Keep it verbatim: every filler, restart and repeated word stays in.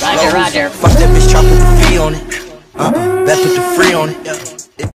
Roger, Roger. Fuck that bitch, try put the fee on it. Uh-uh, that put the free on it.